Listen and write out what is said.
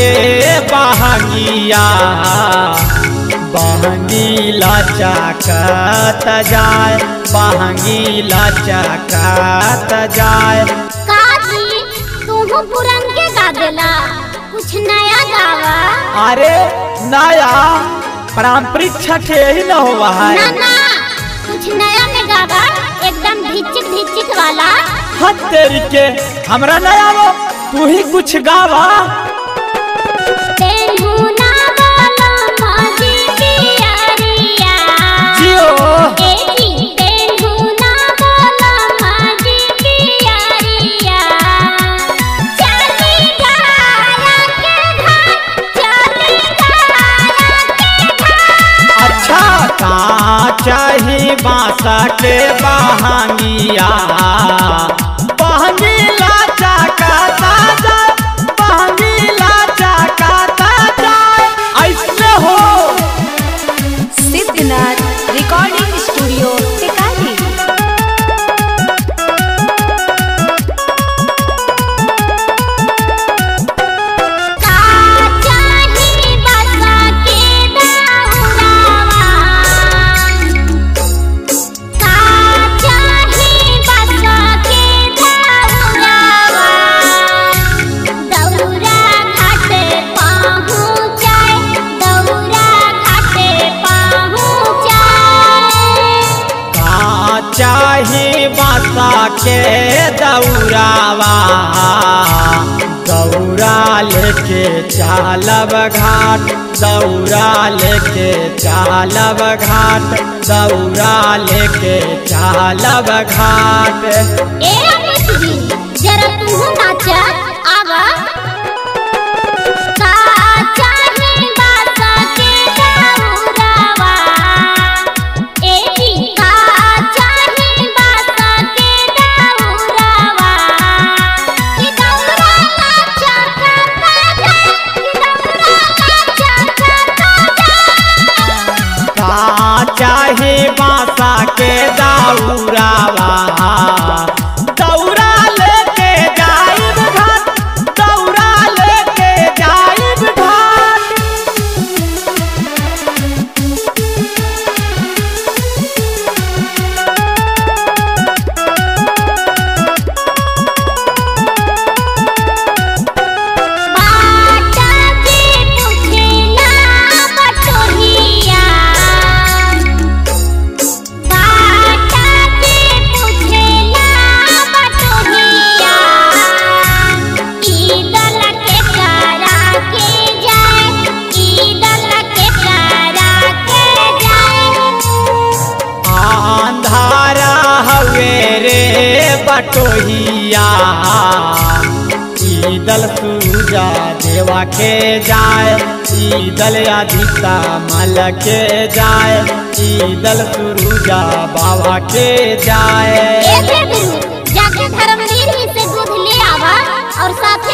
के बहंगिया बहंगीला चकत जाए बहंगीला चकत जाए। काजी तुम पुरन के गा देला कुछ नया गावा। अरे नया पारंपरिक छठ यही न हुआ है ना ना कुछ नया में गावा एकदम ढिचिक ढिचिक वाला। हद तेरी के हमरा नया वो तू ही कुछ गावा। चाही बांसा के बहंगिया बहंगीला चकता जाए बहंगीला चकता जाए। ऐसे हो सिद्धनाथ रिकॉर्डिंग स्टूडियो टिकारी। चाही बांसा के दौरावा दौरा लेके चालब घाट दौरा लेके चालब घाट दौरा लेके चालब घाट। जरा तू नाचा आवा। चाहे बांसा के दौरावा दौरा लेके जाइब घाट दौरा लेके जाइब घाट। बटोहिया ईदल सूरजा देवा के जाए ईदल आदिता मल के जाए ईदल सूरजा बाबा के जाए। जाके धर्मवीर ही से दूध ले आवा और साथ